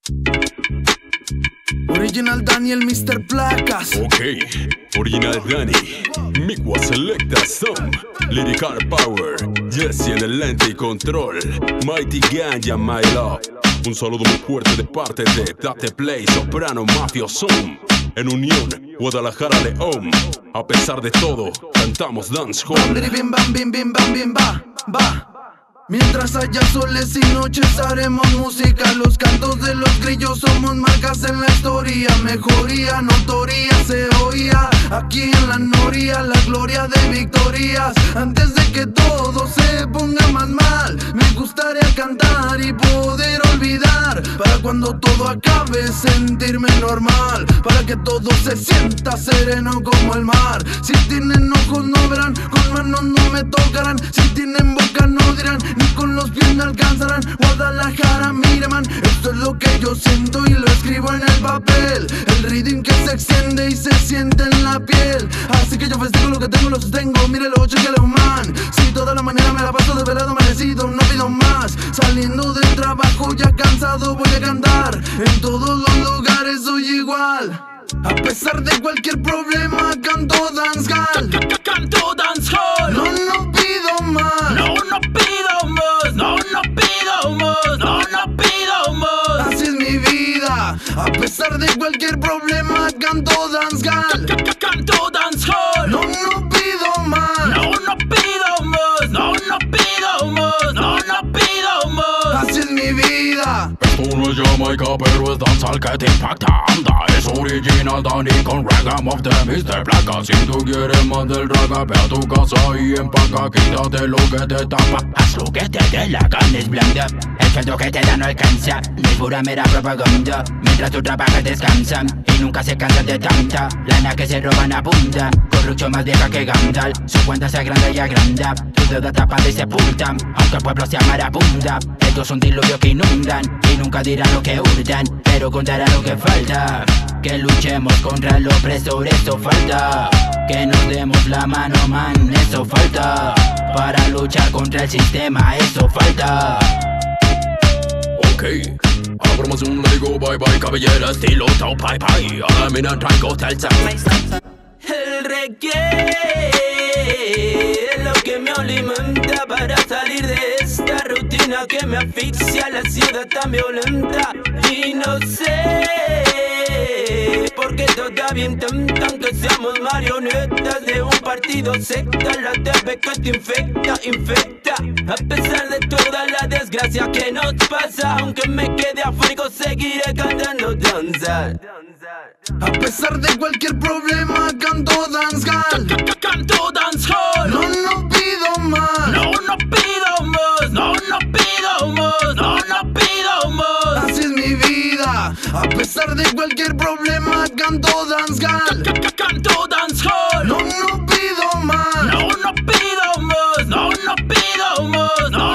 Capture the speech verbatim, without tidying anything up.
Original Daniel, mister Placas. Ok, Original Dani, Mikwa Selecta Some, Lyrical Power, Jesse en el lente y control, Mighty Ganja, My Love. Un saludo muy fuerte de parte de Date Play, Soprano, Mafio Zoom. En unión, Guadalajara, León. A pesar de todo, cantamos dancehall. Bim, bam, bim, bim, bam, bim, ba, ba. Mientras haya soles y noches haremos música. Los cantos de los grillos somos marcas en la historia. Mejoría, notoría, se oía aquí en la noria la gloria de victorias. Antes de que todo se ponga más mal, me gustaría cantar y poder olvidar, para cuando todo acabe sentirme normal, para que todo se sienta sereno como el mar. Si tienen ojos no verán, con manos no me tocarán, si tienen boca no dirán, ni con los pies me alcanzarán. Guadalajara, mire man, esto es lo que yo siento y lo escribo en el papel. El rhythm que se extiende y se siente en la piel. Así que yo festejo lo que tengo, lo sostengo. Mírelo, chequelo man. Si toda la mañana me la paso desvelado, amanecido, no pido más. Saliendo del trabajo ya cansado voy a cantar. En todos los lugares soy igual. A pesar de cualquier problema canto dancehall. Canto dancehall. No, no pido más. No, no pido más. No, no pido más. No, no pido más. Así es mi vida. A pesar de cualquier problema canto dancehall. Canto dancehall. No, no pido más. No, no pido más. No, no pido más. No, no pido más. Así es mi vida. Esto no es Jamaica, pero es danzal que te impacta. Anda, es Original Dani con Ragam of the mister Placas. Si tú quieres más del raga, ve a tu casa y empaca. Quítate lo que te tapa, haz lo que te dé la gana, es blanda. El sueldo que te da no alcanza, ni pura mera propaganda. Mientras tú trabajas descansan y nunca se cansan de tanta lana que se roban abunda. Corrupción más vieja que Gandalf, su cuenta se agranda y agranda. Tu deuda tapada y sepultan, aunque el pueblo sea marabunda. Ellos son diluvios que inundan y nunca dirán lo que hurtan, pero contarán lo que falta. Que luchemos contra el opresor, eso falta. Que nos demos la mano, man, eso falta. Para luchar contra el sistema, eso falta. ok. A la promoción le digo bye bye, cabellera estilo Tao Pai Pai. Ahora mira traigo salsa. El reggae es lo que me alimenta para salir de esta rutina que me asfixia, la ciudad tan violenta. Y no sé por qué todavía intentan que seamos marionetas de un partido secta. La T V que te infecta, infecta. A pesar de toda la desgracia que nos pasa, aunque me quede afónico seguiré cantando danza. A pesar de cualquier problema canto dancehall. Canto dancehall. No, no pido más. No, no pido más. No, no pido más. No, no pido más. Así es mi vida. A pesar de cualquier problema canto dancehall. Canto dancehall. No, no pido más. No, no pido más. No, no pido más. No,